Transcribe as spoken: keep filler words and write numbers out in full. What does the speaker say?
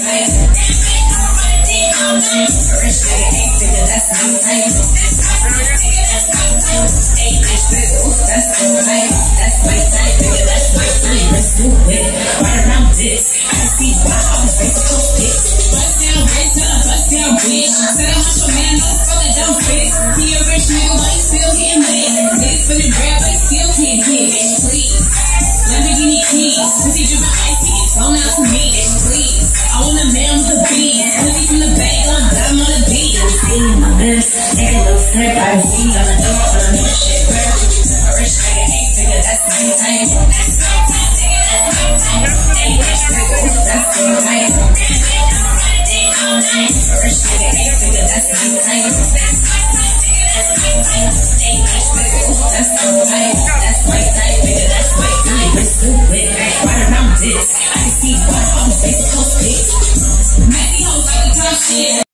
type. Rich nigga, eight figure, that's my type. Eight inch bill, that's my type. That's my type, nigga, that's my type. Let's do it, right around this. I can see why I was raised so bitch. Bust down, bitch, tell her bust down, bitch. Said I'm your man, no fuck it, don't fix. He a rich nigga, but he still getting lit. This for the grab, but he still can't get it. Please, Lamborghini keys. Pussy driven ice, he gets flown out to me. Please, I want a man with a beat. Pussy from the bag, I'm done on the beat. See my best, and a little step, I see on the door, on the new shit, girl. A rich nigga, eight figure, that's my type. That's my type, nigga, that's my type. Eight inch bill, that's my type. A rich nigga, eight figure, that's my type. That's my type, nigga, that's my type. Eight inch bill, that's my type. That's my type, nigga, that's my type. Let's do it, right around this. I can see why I was based so bitch. Messy hoes like the top shit.